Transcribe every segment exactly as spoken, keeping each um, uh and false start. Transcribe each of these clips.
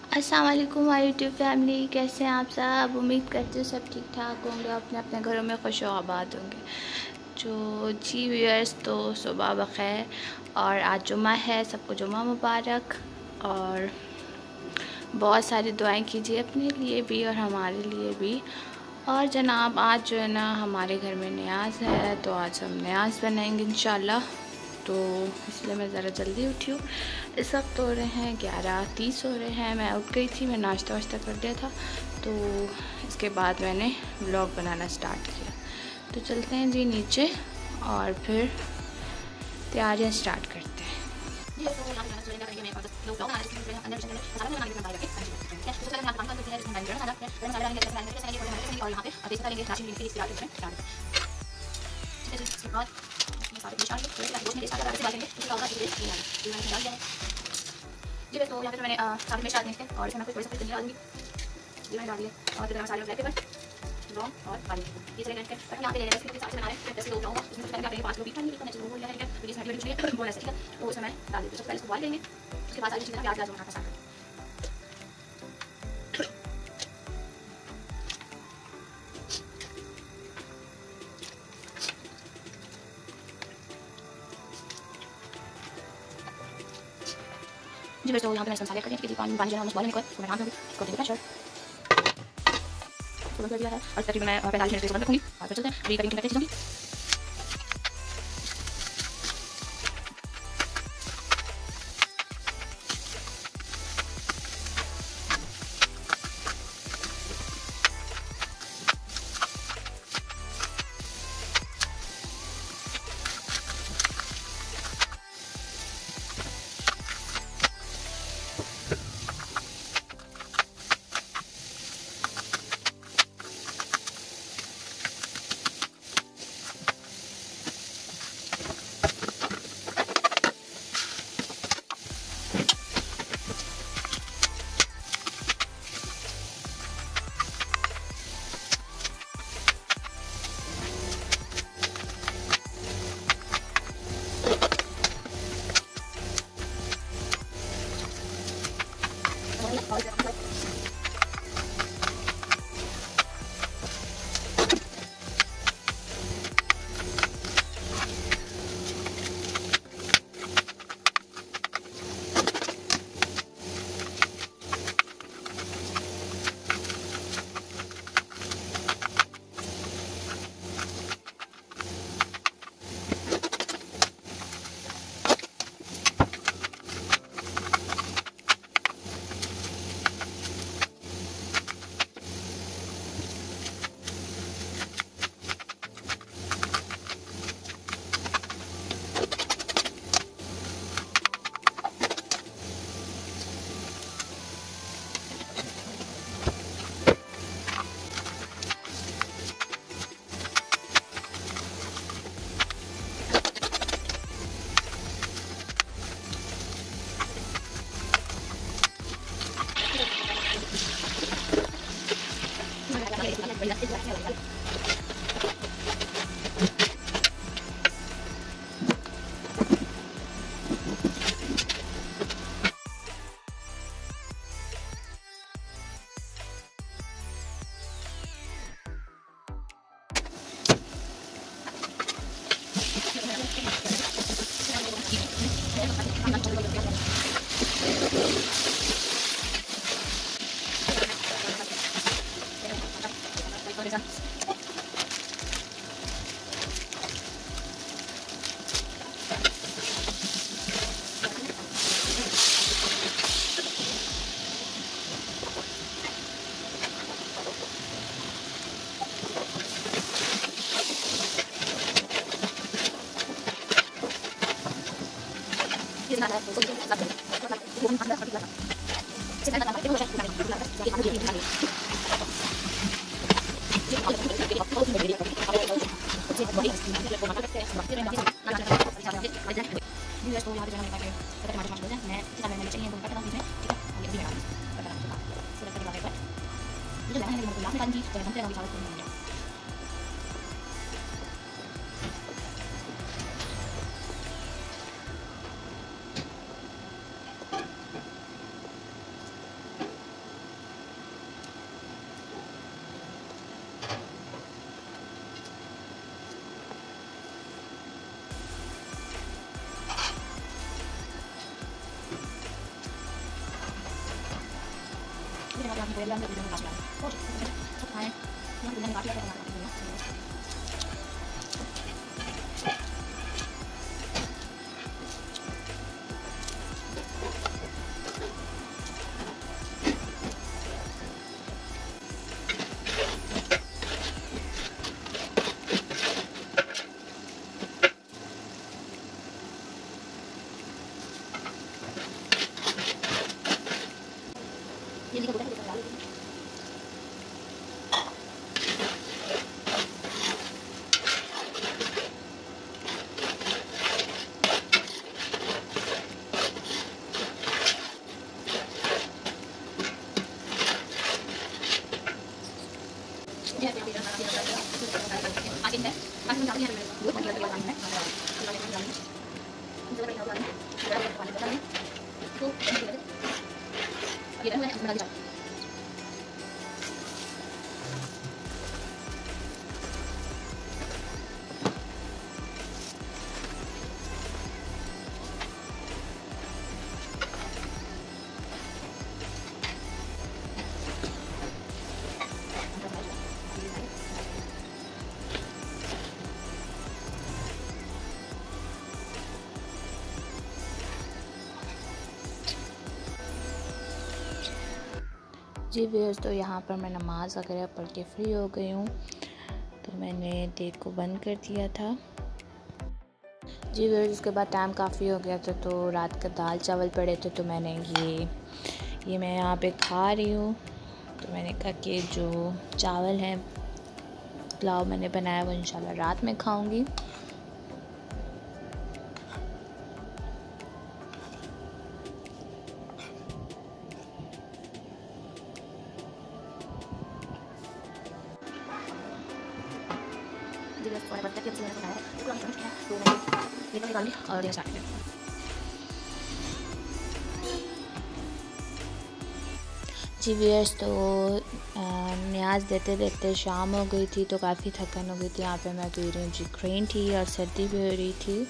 अस्सलाम वालेकुम my YouTube family, कैसे हैं आप सब। उम्मीद करते हो सब ठीक ठाक होंगे, अपने अपने घरों में खुश आबाद होंगे। जो जी व्यूअर्स, तो सुबह बखैर और आज जुम्मा है, सबको जुम्मा मुबारक। और बहुत सारी दुआएं कीजिए अपने लिए भी और हमारे लिए भी। और जनाब आज जो है ना हमारे घर में न्याज़ है, तो आज हम न्याज़ बनाएंगे इंशाल्लाह। तो इसलिए मैं ज़रा जल्दी उठी हूँ। इस वक्त हो रहे हैं ग्यारह तीस हो रहे हैं। मैं उठ गई थी, मैं नाश्ता वाश्ता कर दिया था, तो इसके बाद मैंने व्लॉग बनाना स्टार्ट किया। तो चलते हैं जी नीचे और फिर तैयारियाँ स्टार्ट करते हैं। जी बस, तो यहाँ पे मैंने सारे मिर्च डाल दिए और इसमें मैं कुछ थोड़ी सी धनिया डालूंगी। जी मैंने डाल दिए और फिर मसाले ब्लैक पेपर, लौंग और काली मिर्च ये सारे डाल के यहाँ पे ले लेना। इसके हिसाब से बना रहे हैं, जैसे लोग होगा उसमें सबसे पहले पाँच किलो बीफ खाएंगे, तो नेचुरल वो लिया है तो इसमें हड्डी हड्डी बोला है, ठीक है। तो उसमें मैं डाल देती हूँ। सबसे पहले इसको बॉइल करेंगे, उसके बाद सारी चीज़ें प्याज प्याज बनाना स्टार्ट करेंगे। जी बस, तो यहाँ पे मैं मसाले कर रही पानी पानी जो है बॉइल को मैं डाल दूँगी, इसको देंगे प्रेशर तो कर दिया है। और तकरीबन मैं पैंतालीस मिनट बंद रखूँगी और फिर चलते हैं। अभी करीब करते चीज़ों की जी व्यूअर्स, तो यहाँ पर मैं नमाज़ वगैरह पढ़ के फ्री हो गई हूँ, तो मैंने डेट को बंद कर दिया था। जी व्यूअर्स, उसके बाद टाइम काफ़ी हो गया था, तो रात का दाल चावल पड़े थे, तो मैंने ये ये मैं यहाँ पे खा रही हूँ। तो मैंने कहा कि जो चावल है, पुलाव मैंने बनाया, वो इंशाल्लाह रात में खाऊँगी। और जी व्यूअर्स, तो न्याज देते देते शाम हो गई थी, तो काफ़ी थकन हो गई थी। यहाँ पे मैं पी रही हूँ जी ग्रीन टी, और सर्दी भी हो रही थी।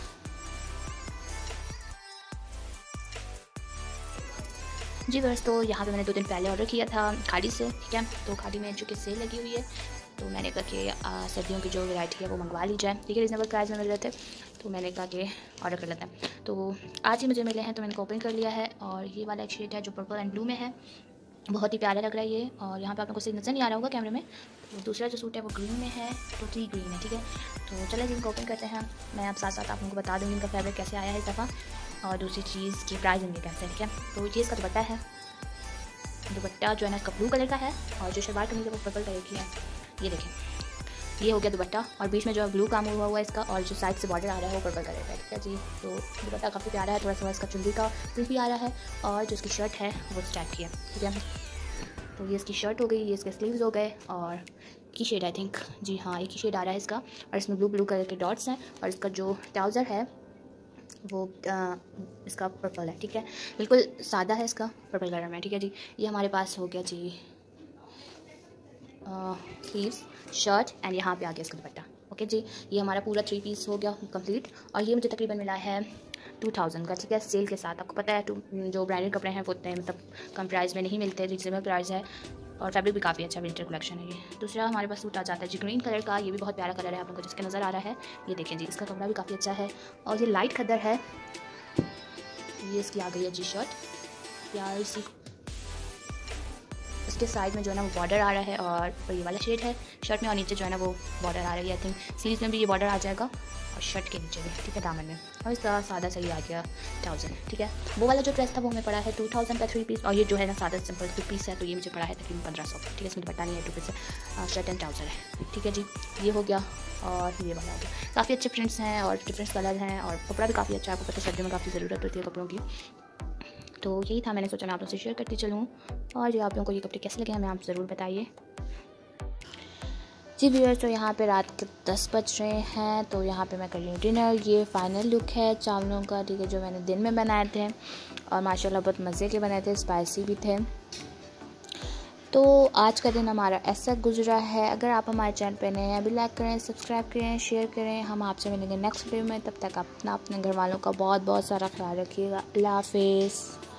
जी व्यूअर्स, तो यहाँ पे मैंने दो दिन पहले ऑर्डर किया था खाड़ी से, ठीक है। तो खाड़ी में चूँकि सेल लगी हुई है, तो मैंने कहा कि सर्दियों की जो वैरायटी है वो मंगवा ली जाए, ठीक है। रीज़नेबल प्राइस में मिल रहे थे, तो मैंने कहा कि ऑर्डर कर लेते हैं। तो आज ही मुझे मिले हैं, तो मैंने ओपन कर लिया है। और ये वाला एक शेड है जो पर्पल एंड ब्लू में है, बहुत ही प्यारा लग रहा है ये। और यहाँ पे आप लोगों को सही नज़र नहीं आ रहा होगा कैमरे में। तो दूसरा जो सूट है वो ग्रीन में है, तो थ्री ग्रीन है, ठीक है। तो चलिए जी, इनको ओपन करते हैं। मैं आप साथ साथ आप लोगों को बता दूँगी इनका फैब्रिक कैसे आया है इस दफ़ा, और दूसरी चीज़ की प्राइस इनकी कैसे है, ठीक है। तो ये इसका दुपट्टा है। दुपट्टा जो है ना इसका ब्लू कलर का है, और जो शलवार कमीज़ है वो पर्पल कलर की है। ये देखें, ये हो गया दुपट्टा, और बीच में जो है ब्लू काम हुआ हुआ है इसका, और जो साइड से बॉर्डर आ रहा है वो पर्पल कलर का है, ठीक है जी। तो दुपट्टा काफ़ी प्यारा है, थोड़ा सा इसका चुनरी का प्रिंट भी आ रहा है, और जो इसकी शर्ट है वो इस टाइप की है, ठीक है। तो ये इसकी शर्ट हो गई, ये इसके स्लीव्स हो गए, और की शेड आई थिंक, जी हाँ, एक ही शेड आ रहा है इसका, और इसमें ब्लू ब्लू कलर के डॉट्स हैं, और इसका जो ट्राउज़र है वो आ, इसका पर्पल है, ठीक है। बिल्कुल सादा है इसका, पर्पल कलर में, ठीक है जी। ये हमारे पास हो गया जी स्लीव्स, शर्ट, एंड यहाँ पे आ गया इसका दुपट्टा, ओके जी। ये हमारा पूरा थ्री पीस हो गया कंप्लीट, और ये मुझे तकरीबन मिला है टू थाउजेंड का, ठीक है, सेल के साथ। आपको पता है टू जो ब्रांडेड कपड़े हैं वो उतने मतलब कम प्राइस में नहीं मिलते, रीजनेबल प्राइस है, और फैब्रिक भी काफ़ी अच्छा विंटर कलेक्शन है ये। दूसरा हमारे पास सूट आ जाता है जी ग्रीन कलर का, ये भी बहुत प्यारा कलर है, आप लोगों को जिसके नज़र आ रहा है, ये देखें जी, इसका कपड़ा भी काफ़ी अच्छा है, और ये लाइट खद्दर है। ये इसकी आ गई है जी शर्ट, यार इसी इसके साइड में जो है ना वो बॉर्डर आ रहा है, और ये वाला शेड है शर्ट में, और नीचे जो है ना वो बॉर्डर आ रही है। आई थिंक सीरीज़ में भी ये बॉर्डर आ जाएगा, और शर्ट के नीचे भी, ठीक है, दामन में। और इसका सादा सही आ गया थाउजेंड, ठीक है। वो वाला जो ड्रेस था वो हमें पड़ा है टू थाउजेंड का थ्री पीस, और ये जो है ना सादा सिंपल टू पीस है, तो ये मुझे पड़ा है तकरीबन पंद्रह सौ, ठीक है। इसमें दुपट्टा नहीं है, टू पीस है, शर्ट एंड ट्राउज़र है, ठीक है जी। ये हो गया, और ये वाला हो गया। काफ़ी अच्छे प्रिंट्स हैं और डिफरेंट कलर हैं, और कपड़ा भी काफ़ी अच्छा है। आपको पता है सर्दियों में काफ़ी ज़रूरत होती है कपड़ों की। तो यही था, मैंने सोचा मैं आप लोगों से शेयर करती चलूँ, और जो आप लोगों को ये कपड़े कैसे लगे हमें आप ज़रूर बताइए। जी व्यूअर्स, तो यहाँ पे रात के दस बज रहे हैं, तो यहाँ पे मैं कर रही हूँ डिनर। ये फ़ाइनल लुक है चावलों का, ठीक है, जो मैंने दिन में बनाए थे, और माशाल्लाह बहुत मज़े के बनाए थे, स्पाइसी भी थे। तो आज का दिन हमारा ऐसा गुजरा है। अगर आप हमारे चैनल पर नए हैं, अभी लाइक करें, सब्सक्राइब करें, शेयर करें। हम आपसे मिलेंगे नेक्स्ट वीडियो में, तब तक अपना अपने घर वालों का बहुत बहुत सारा ख्याल रखिएगा। अल्लाह हाफिज़।